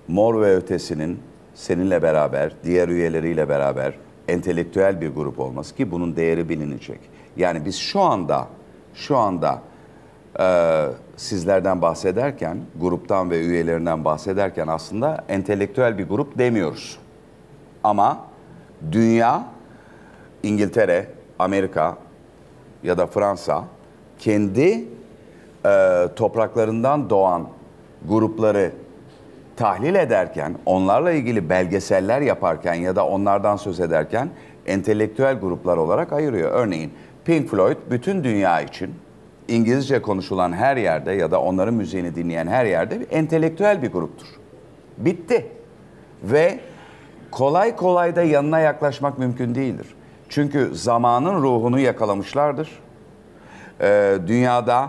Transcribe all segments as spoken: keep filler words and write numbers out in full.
Mor ve Ötesi'nin seninle beraber, diğer üyeleriyle beraber entelektüel bir grup olması ki bunun değeri bilinecek. Yani biz şu anda, şu anda e, sizlerden bahsederken, gruptan ve üyelerinden bahsederken aslında entelektüel bir grup demiyoruz. Ama dünya, İngiltere, Amerika ya da Fransa kendi e, topraklarından doğan grupları tahlil ederken, onlarla ilgili belgeseller yaparken ya da onlardan söz ederken entelektüel gruplar olarak ayırıyor. Örneğin Pink Floyd bütün dünya için İngilizce konuşulan her yerde ya da onların müziğini dinleyen her yerde bir entelektüel bir gruptur. Bitti. Ve kolay kolay da yanına yaklaşmak mümkün değildir. Çünkü zamanın ruhunu yakalamışlardır. Ee, dünyada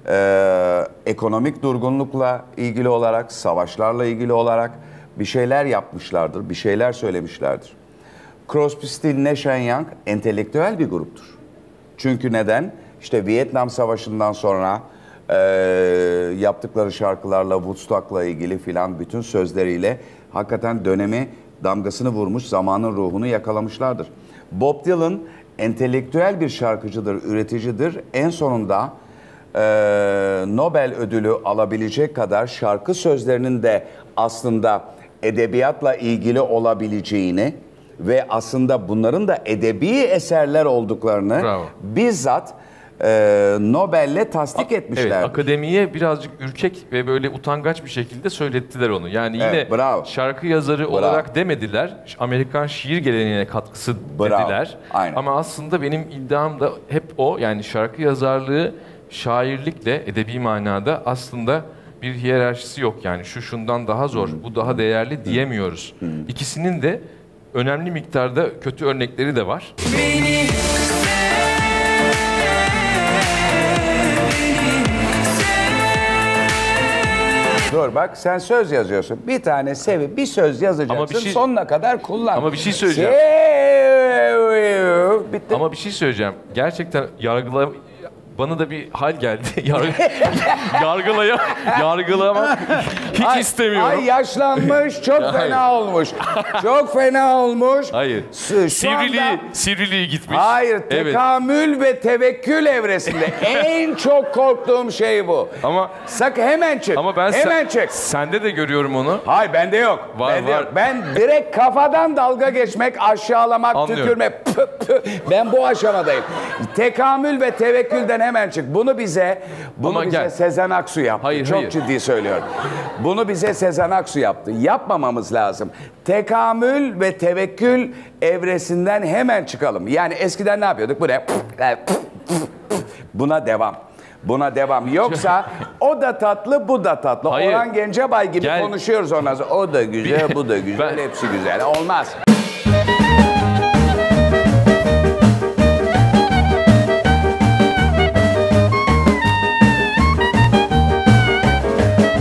e, ekonomik durgunlukla ilgili olarak, savaşlarla ilgili olarak bir şeyler yapmışlardır, bir şeyler söylemişlerdir. Crosby, Still, Nash and Young entelektüel bir gruptur. Çünkü neden? İşte Vietnam Savaşı'ndan sonra e, yaptıkları şarkılarla, Woodstock'la ilgili filan bütün sözleriyle hakikaten dönemi damgasını vurmuş, zamanın ruhunu yakalamışlardır. Bob Dylan entelektüel bir şarkıcıdır, üreticidir. En sonunda e, Nobel ödülü alabilecek kadar şarkı sözlerinin de aslında edebiyatla ilgili olabileceğini ve aslında bunların da edebi eserler olduklarını Bravo. bizzat e, Nobel'le tasdik etmişler. Evet, akademiye birazcık ürkek ve böyle utangaç bir şekilde söylettiler onu. Yani yine Evet, bravo. şarkı yazarı Bravo. olarak demediler. Amerikan şiir geleneğine katkısı Bravo. dediler. Aynen. Ama aslında benim iddiam da hep o. Yani şarkı yazarlığı şairlikle edebi manada aslında bir hiyerarşisi yok. Yani şu şundan daha zor, bu daha değerli diyemiyoruz. İkisinin de önemli miktarda kötü örnekleri de var. Beni Dur bak sen söz yazıyorsun. Bir tane sevi, bir söz yazacaksın. Ama bir şey- sonuna kadar kullan. Ama bir şey söyleyeceğim. Sev- Bitti. Ama bir şey söyleyeceğim. Gerçekten yargıla bana da bir hal geldi. Yargı, yargılaya yargılamak hiç Ay- istemiyorum. Ay yaşlanmış, çok Hayır. fena olmuş. Çok fena olmuş. Hayır. S- Şu Sivriliği, anda... sivriliği gitmiş. Hayır, Evet. tekamül ve tevekkül evresinde en çok korktuğum şey bu. Ama Sakın hemen çık. ama ben hemen sen- çık. sende de görüyorum onu. Hayır bende yok. Var, bende var. yok. Ben direkt kafadan dalga geçmek, aşağılamak, Anlıyorum. tükürmek. Pü, pü. Ben bu aşamadayım. Tekamül ve tevekkülden hemen çık. Bunu bize, bunu Ama bize gel. Sezen Aksu yaptı. Hayır, Çok hayır. ciddi söylüyorum. Bunu bize Sezen Aksu yaptı. Yapmamamız lazım. Tekamül ve tevekkül evresinden hemen çıkalım. Yani eskiden ne yapıyorduk? Bu ne? Buna devam. Buna devam. Yoksa o da tatlı, bu da tatlı. Hayır. Orhan Gencebay gibi Gel. konuşuyoruz ondan sonra. O da güzel, Bir- bu da güzel, Ben- hepsi güzel. Olmaz.